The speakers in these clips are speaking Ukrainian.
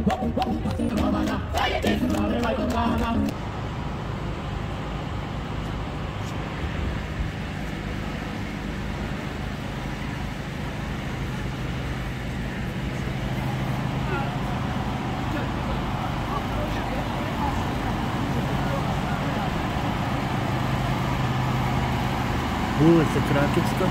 Вулиця Краківська.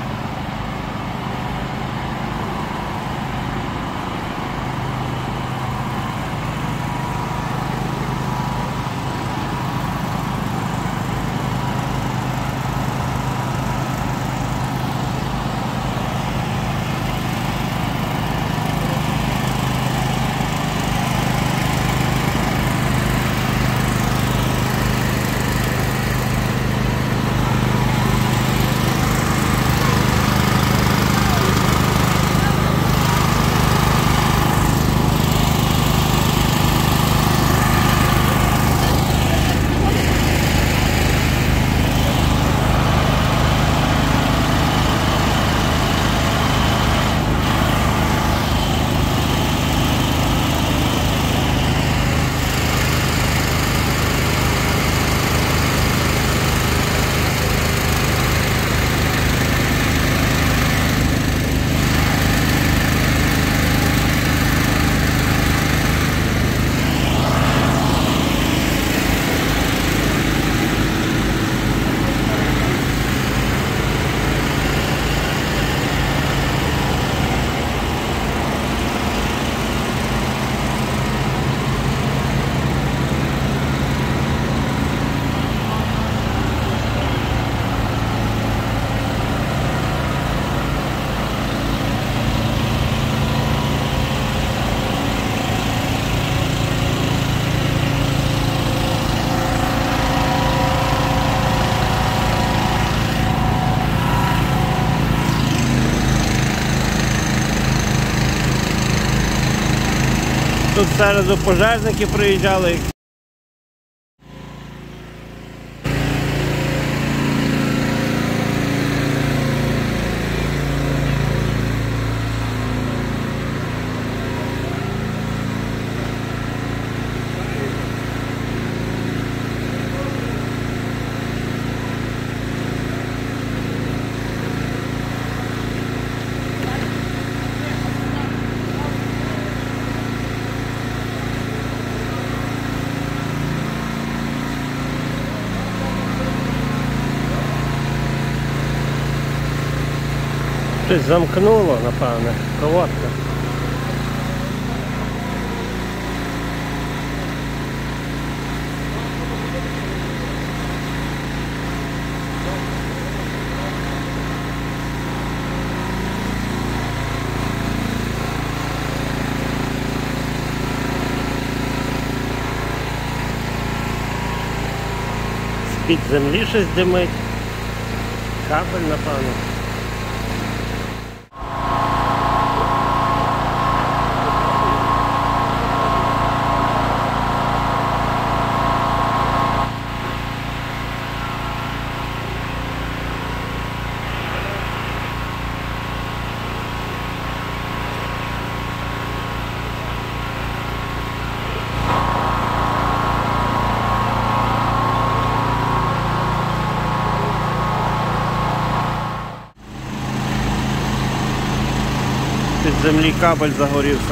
Тут середу пожежники приїжджали. Щось замкнуло, напевне, проводка. З-під землі щось димить. Кабель, напевно. Під землі кабель загорівся.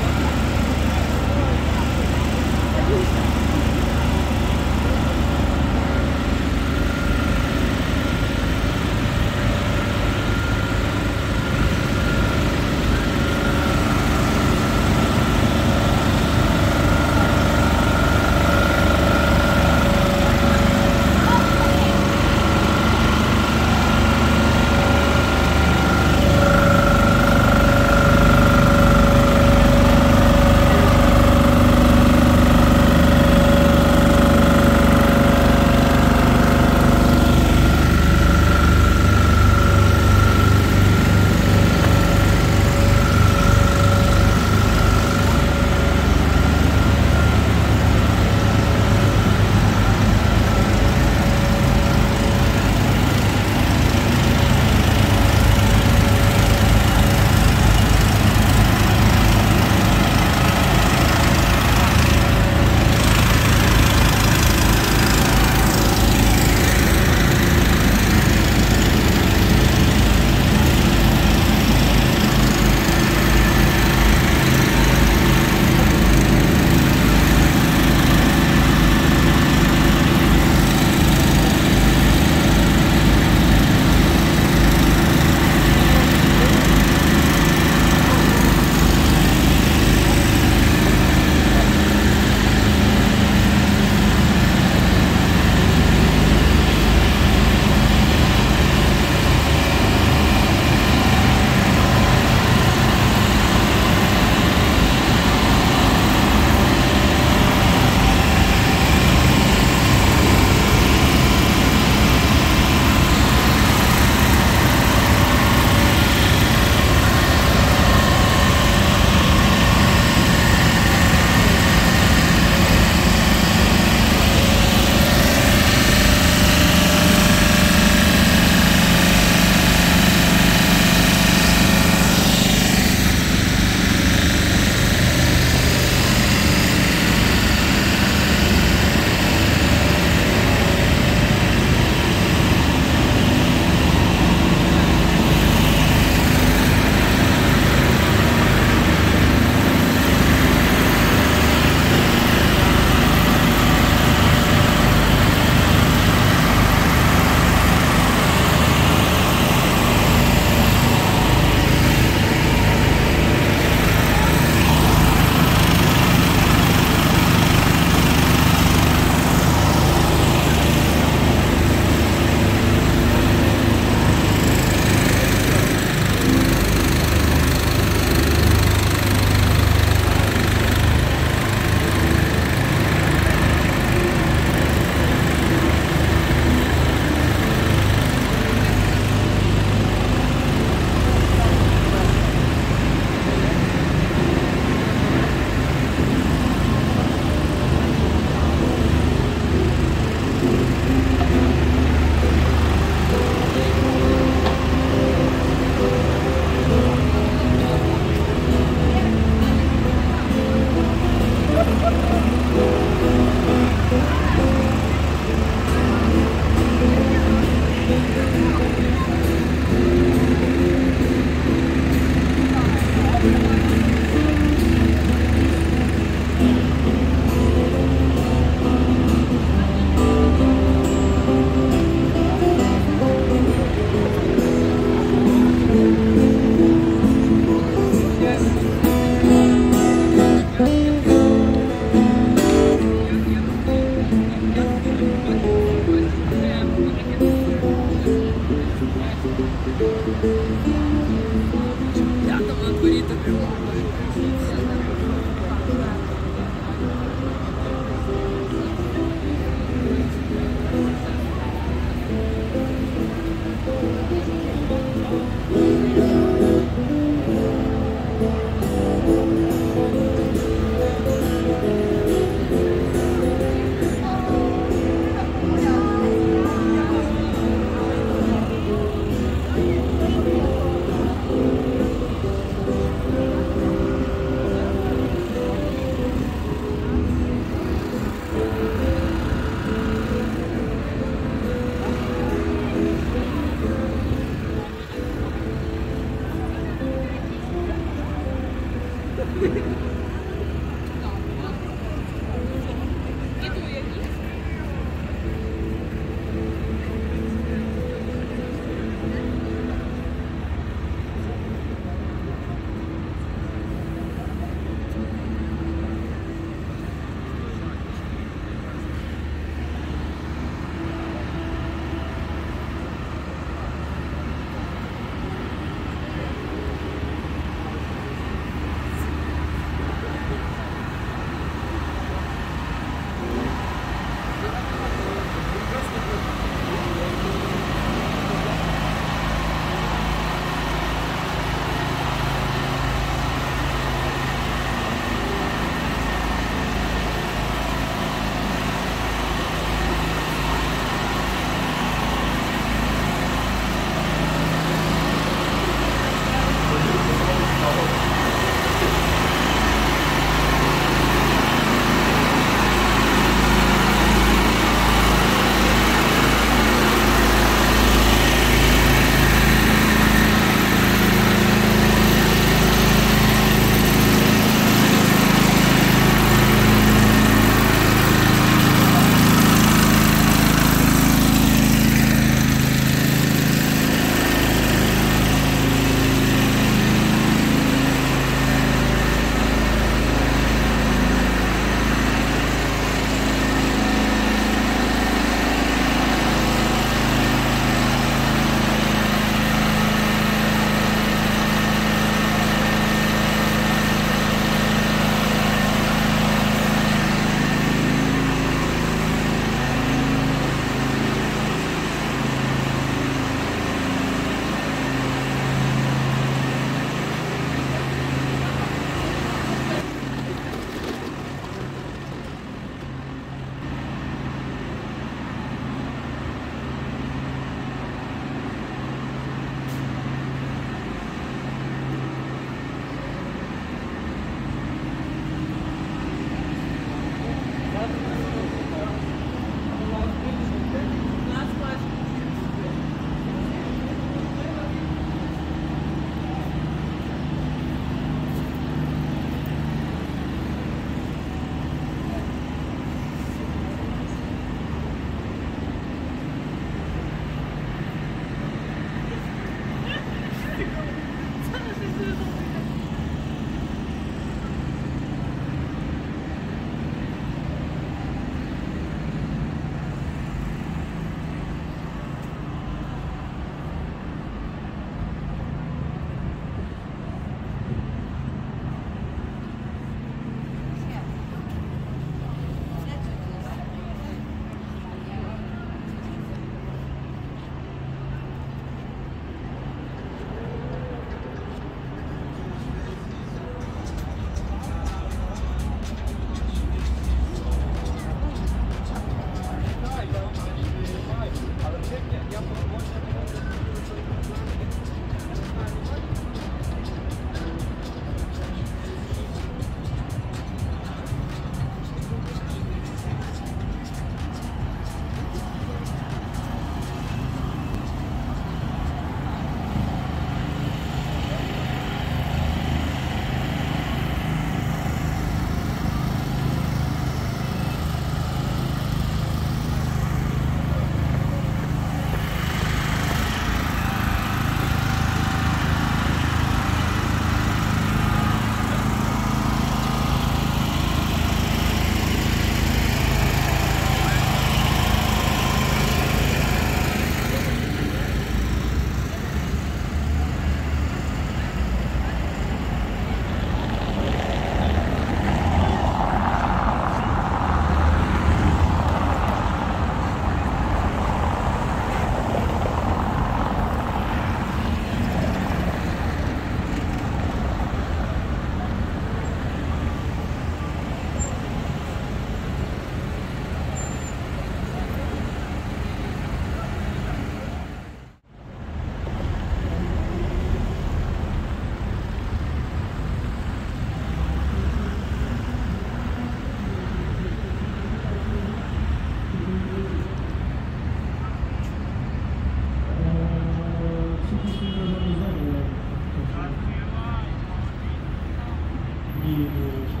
лінії речі.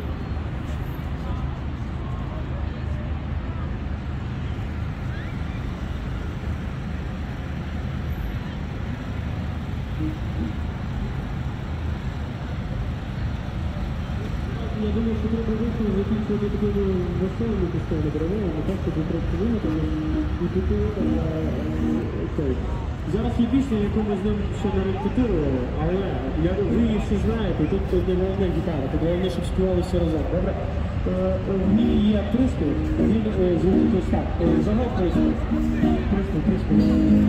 Я думаю, що треба вийти закінчувати такими веселими пустими деревами, так, щоб трошки вимити і піти цей. Зараз є пісня, яку ми з ним ще не репетирували, але ви її всі знаєте, тут не головна гітара, тут головне, щоб співали всі разом, добре? В ній є приспів, він звучить ось так, загал приспів. Приспів.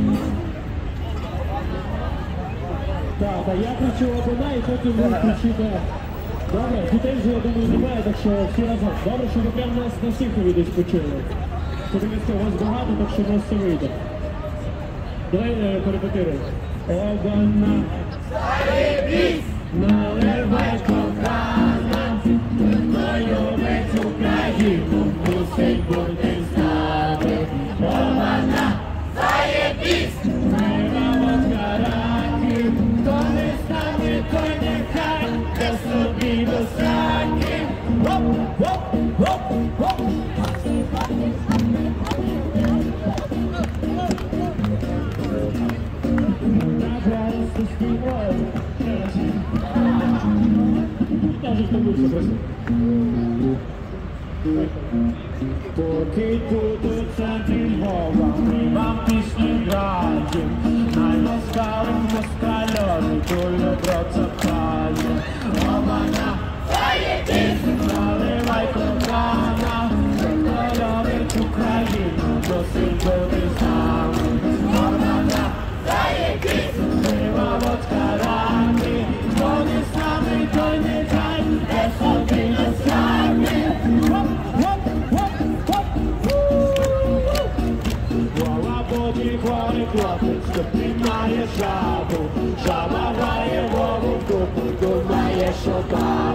Так, я кричу одна і потім ви кричите. Добре, дітей вже, я думаю, немає, так що всі разом. Добре, що ви прямо нас на всіх десь почули. Тому що у вас багато, так що у нас все вийде. Давай перепетируємо. Обана, заєбісь, наливай кохана, мною весь Україну мусить бути з нами. Обана, заєбісь, наливай караки, хто не з нами, той нехай, де собі до сраки. Хоп. Поки тут у центрі Львова, ми вам пісні граємо, найласкавим москальові тулю процапає. Обана, заєбісь, наливай кохана, любить Україну, досить бути з нами. Обана, заєбісь, пива водка рами, хто не з нами, той нехай, де собі не з нами. Хворий хлопець, що тримає жабу, жаба грає Вову в дупу, думає, що так.